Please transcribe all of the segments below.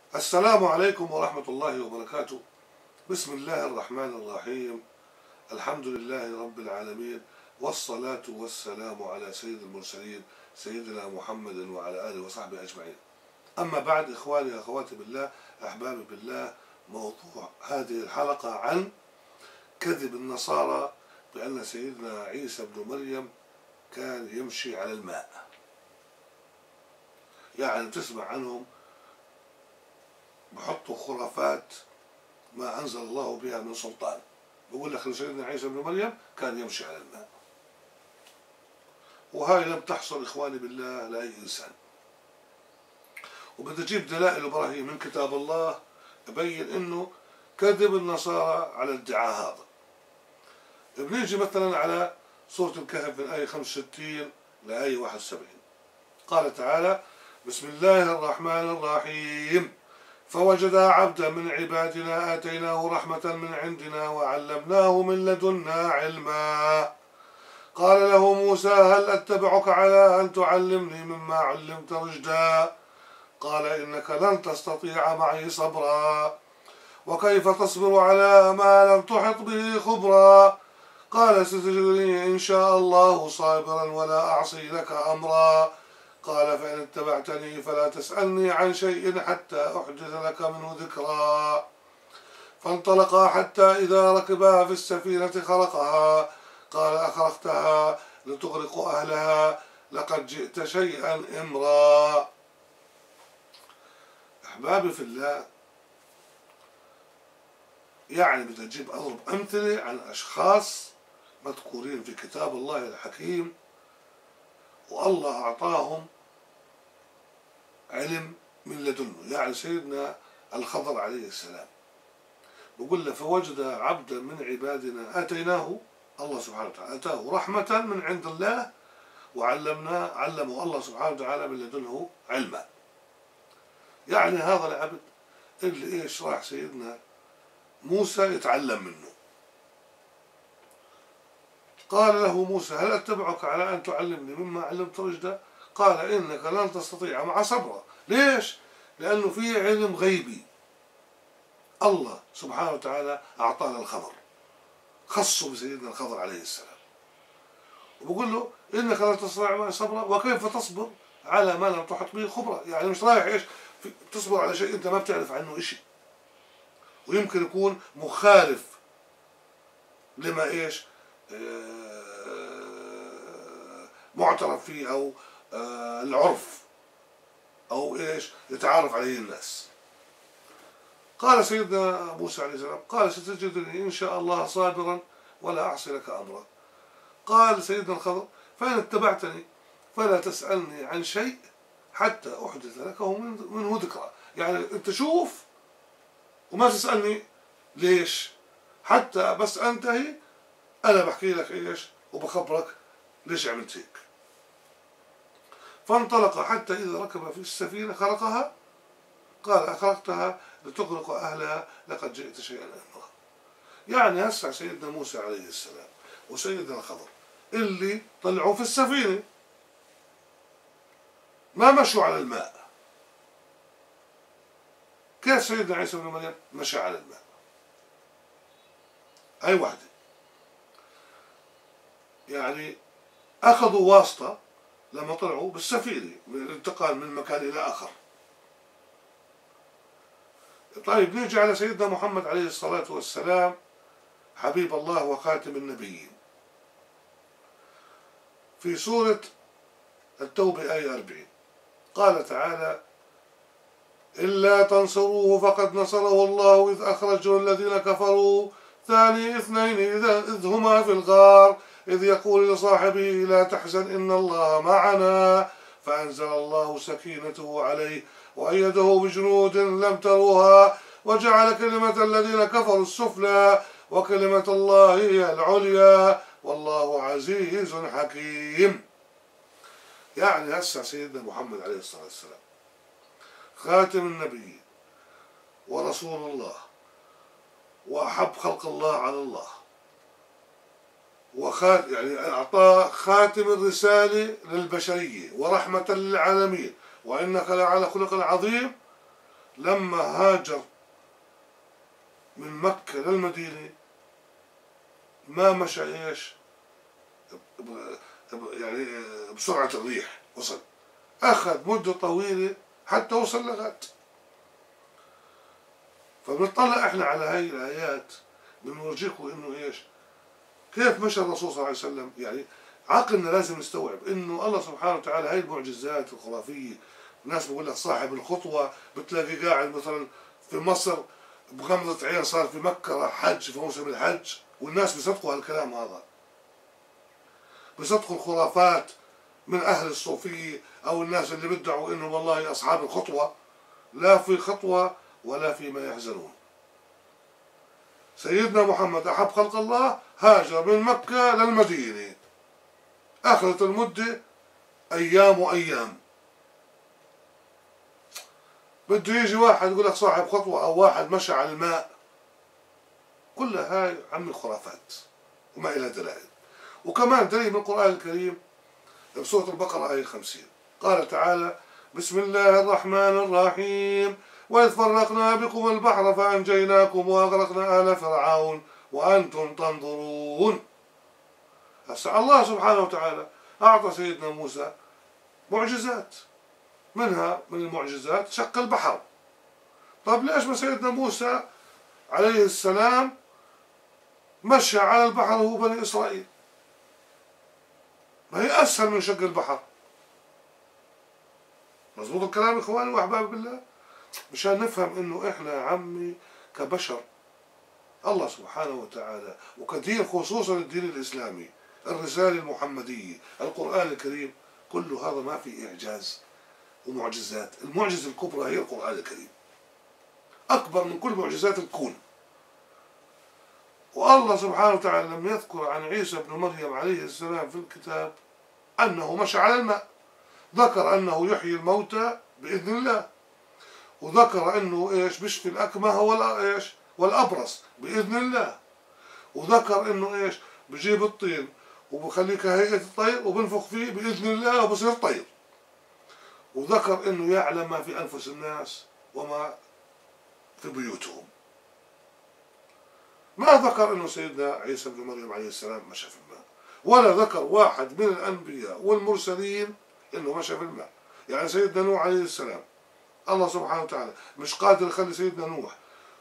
السلام عليكم ورحمة الله وبركاته. بسم الله الرحمن الرحيم. الحمد لله رب العالمين، والصلاة والسلام على سيد المرسلين سيدنا محمد وعلى آله وصحبه أجمعين. أما بعد، إخواني أخواتي بالله، أحبابي بالله، موضوع هذه الحلقة عن كذب النصارى بأن سيدنا عيسى بن مريم كان يمشي على الماء. يعني تسمع عنهم بحطوا خرافات ما أنزل الله بها من سلطان. بقول لك سيدنا عيسى بن مريم كان يمشي على الماء، وهاي لم تحصل إخواني بالله لأي إنسان. وبدي أجيب دلائل وبراهين من كتاب الله يبين إنه كذب النصارى على الادعاء هذا. بنيجي مثلا على سورة الكهف من آية 65 لآية 71. قال تعالى: بسم الله الرحمن الرحيم. فوجدا عبدا من عبادنا آتيناه رحمة من عندنا وعلمناه من لدنا علما. قال له موسى: هل أتبعك على أن تعلمني مما علمت رشدا؟ قال: إنك لن تستطيع معي صبرا. وكيف تصبر على ما لم تحط به خبرا؟ قال: ستجدني إن شاء الله صابرا ولا أعصي لك أمرا. قال: فإن اتبعتني فلا تسألني عن شيء حتى أحدث لك منه ذكرا. فانطلقا حتى إذا ركبا في السفينة خرقها. قال: أخرقتها لتغرق أهلها لقد جئت شيئا إمرا. أحبابي في الله، يعني بدي أجيب أضرب أمثلة عن أشخاص مذكورين في كتاب الله الحكيم، والله أعطاهم علم من لدنه. يعني سيدنا الخضر عليه السلام بقول له: فوجد عبدا من عبادنا آتيناه، الله سبحانه وتعالى آتاه رحمة من عند الله علمه الله سبحانه وتعالى من لدنه علما. يعني هذا العبد اللي راح سيدنا موسى يتعلم منه. قال له موسى: هل أتبعك على أن تعلمني مما علمت رشدا؟ قال: إنك لن تستطيع مع صبرا. ليش؟ لأنه في علم غيبي الله سبحانه وتعالى أعطانا الخضر، خصه بسيدنا الخضر عليه السلام، وبقول له: إنك لن تستطيع معي صبرا وكيف تصبر على ما لم تحط به خبرا. يعني مش رايح تصبر على شيء أنت ما بتعرف عنه إشي، ويمكن يكون مخالف لما معترف فيه أو العرف أو يتعارف عليه الناس. قال سيدنا موسى عليه السلام: قال: ستجدني إن شاء الله صابرا ولا أعصي لك أمرا. قال سيدنا الخضر: فإن اتبعتني فلا تسألني عن شيء حتى أحدث لك منه ذكرى. يعني أنت شوف وما تسألني. ليش؟ حتى بس أنتهي أنا بحكي لك وبخبرك ليش عملت هيك. فانطلق حتى إذا ركب في السفينة خرقها. قال: أخرقتها لتغرق أهلها لقد جئت شيئا إمرا. يعني هسه سيدنا موسى عليه السلام وسيدنا الخضر اللي طلعوا في السفينة ما مشوا على الماء. كيف سيدنا عيسى بن مريم مشى على الماء؟ أي واحدة. يعني أخذوا واسطة لما طلعوا بالسفينة الانتقال من مكان إلى آخر. طيب، نيجي على سيدنا محمد عليه الصلاة والسلام حبيب الله وخاتم النبيين. في سورة التوبة آية 40 قال تعالى: إلا تنصروه فقد نصره الله إذ أخرجه الذين كفروا ثاني اثنين إذ هما في الغار إذ يقول لصاحبه لا تحزن إن الله معنا فأنزل الله سكينته عليه وأيده بجنود لم تروها وجعل كلمة الذين كفروا السفلى وكلمة الله هي العليا والله عزيز حكيم. يعني هسه سيدنا محمد عليه الصلاة والسلام خاتم النبيين ورسول الله وأحب خلق الله على الله، يعني أعطاه خاتم الرسالة للبشرية ورحمة للعالمين، وإنك لعلى خلق عظيم. لما هاجر من مكة للمدينة ما مشى ايش يعني بسرعة الريح، وصل، أخذ مدة طويلة حتى وصل لغد. فبنطلع احنا على هاي الآيات بنورجيكم انه ايش كيف مشى الرسول صلى الله عليه وسلم. يعني عقلنا لازم نستوعب انه الله سبحانه وتعالى هاي المعجزات الخرافية. الناس بقول لك صاحب الخطوة، بتلاقي قاعد مثلا في مصر بغمضة عين صار في مكة راح حج في موسم الحج، والناس بيصدقوا هالكلام هذا، بيصدقوا الخرافات من أهل الصوفية أو الناس اللي بدعوا إنه والله أصحاب الخطوة. لا في خطوة ولا فيما يحزنون. سيدنا محمد أحب خلق الله هاجر من مكة للمدينة، أخذت المدة أيام وأيام. بده يجي واحد يقول لك صاحب خطوة أو واحد مشى على الماء، كلها هاي عمي خرافات وما إلها دلائل. وكمان دليل من القرآن الكريم بسورة البقرة آية 50 قال تعالى: بسم الله الرحمن الرحيم: وإذ فرقنا بكم البحر فأنجيناكم وأغرقنا آل فرعون وأنتم تنظرون. هسا الله سبحانه وتعالى أعطى سيدنا موسى معجزات، منها من المعجزات شق البحر. طيب ليش ما سيدنا موسى عليه السلام مشى على البحر هو بني إسرائيل؟ ما هي أسهل من شق البحر. مظبوط الكلام إخواني وأحبابي بالله؟ مشان نفهم إنه إحنا يا عمي كبشر الله سبحانه وتعالى وكدين، خصوصا الدين الإسلامي، الرسالة المحمدية، القرآن الكريم، كل هذا ما في إعجاز ومعجزات. المعجزة الكبرى هي القرآن الكريم، أكبر من كل معجزات الكون. والله سبحانه وتعالى لم يذكر عن عيسى بن مريم عليه السلام في الكتاب أنه مشى على الماء، ذكر أنه يحيي الموتى بإذن الله، وذكر أنه إيش بيشفي الأكمه والأبرص بإذن الله، وذكر أنه إيش بجيب الطين وبخليه كهيئة الطير وبنفخ فيه بإذن الله وبصير طير، وذكر أنه يعلم ما في أنفس الناس وما في بيوتهم. ما ذكر أنه سيدنا عيسى بن مريم عليه السلام مشى في الماء، ولا ذكر واحد من الأنبياء والمرسلين أنه مشى في الماء. يعني سيدنا نوح عليه السلام الله سبحانه وتعالى مش قادر يخلي سيدنا نوح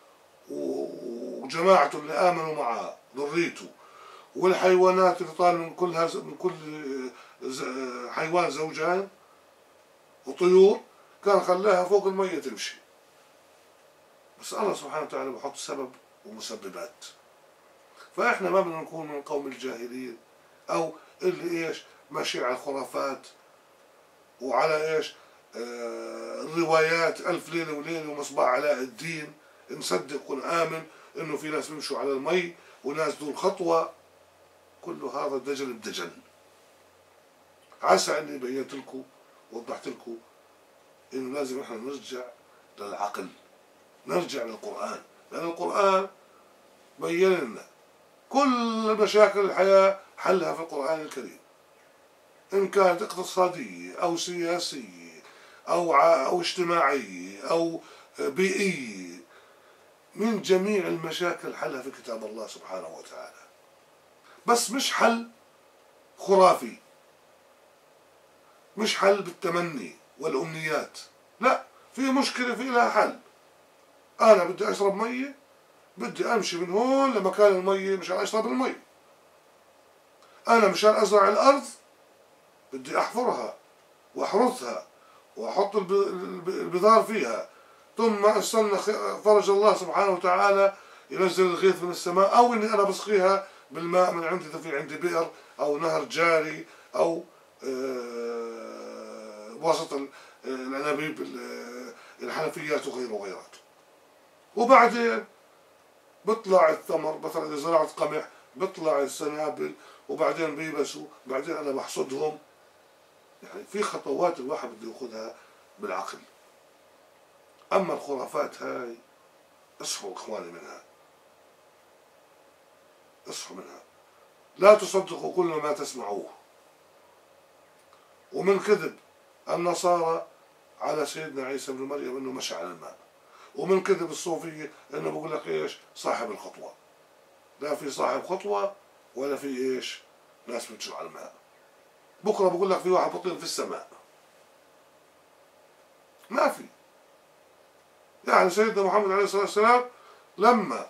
وجماعته اللي آمنوا معه ذريته والحيوانات اللي طال من كل حيوان زوجان وطيور، كان خلاها فوق المية تمشي. بس الله سبحانه وتعالى بحط سبب ومسببات. فإحنا ما بدنا نكون من قوم الجاهلين أو اللي إيش ماشي على الخرافات وعلى إيش الروايات ألف ليلة وليلة ومصباح علاء الدين، نصدق ونآمن إنه في ناس بيمشوا على المي وناس دول خطوة. كل هذا دجل بدجل. عسى إني بينت لكم ووضحت لكم إنه لازم إحنا نرجع للعقل، نرجع للقرآن، لأن القرآن بين لنا كل مشاكل الحياة حلها في القرآن الكريم، إن كانت اقتصادية أو سياسية أو اجتماعية أو بيئية. من جميع المشاكل حلها في كتاب الله سبحانه وتعالى. بس مش حل خرافي، مش حل بالتمني والأمنيات، لا، في مشكلة في لها حل. أنا بدي أشرب مية، بدي أمشي من هون لمكان المية مشان أشرب المية. أنا مشان أزرع الأرض بدي أحفرها وأحرثها وأحط البذار فيها، ثم استنى فرج الله سبحانه وتعالى ينزل الغيث من السماء، أو إني أنا بسقيها بالماء من عندي إذا في عندي بئر أو نهر جاري أو وسط الأنابيب الحنفيات وغيره وغيراته. وبعدين بيطلع الثمر، مثلا إذا زرعت قمح بيطلع السنابل وبعدين بيبسوا، بعدين أنا بحصدهم. يعني في خطوات الواحد بده ياخذها بالعقل. أما الخرافات هاي اصحوا إخواني منها، اصحوا منها، لا تصدقوا كل ما تسمعوه. ومن كذب النصارى على سيدنا عيسى بن مريم أنه مشى على الماء، ومن كذب الصوفية انه بقول لك ايش؟ صاحب الخطوة. لا في صاحب خطوة ولا في ايش؟ ناس بتمشي على الماء. بكره بقول لك في واحد بطير في السماء. ما في. يعني سيدنا محمد عليه الصلاة والسلام لما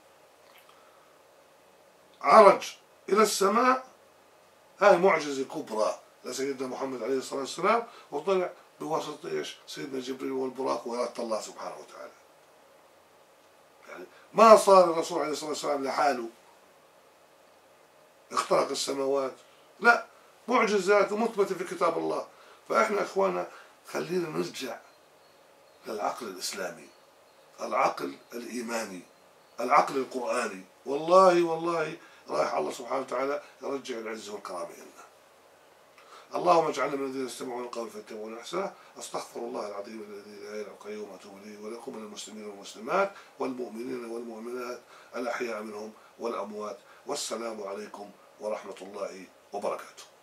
عرج إلى السماء هاي معجزة كبرى لسيدنا محمد عليه الصلاة والسلام، وطلع بواسطة ايش؟ سيدنا جبريل والبراق وإرادة الله سبحانه وتعالى. يعني ما صار الرسول عليه الصلاة والسلام لحاله اخترق السماوات، لا، معجزات ومثبتة في كتاب الله. فإحنا إخوانا خلينا نرجع للعقل الإسلامي، العقل الإيماني، العقل القرآني. والله والله رايح الله سبحانه وتعالى يرجع العزة والكرامة لنا. اللهم اجعلنا من الذين يستمعون القول فيتبعون احسنه. استغفر الله العظيم الذي لا اله الا هو القيوم واتوب اليه، ولكم من المسلمين والمسلمات والمؤمنين والمؤمنات الاحياء منهم والاموات. والسلام عليكم ورحمه الله وبركاته.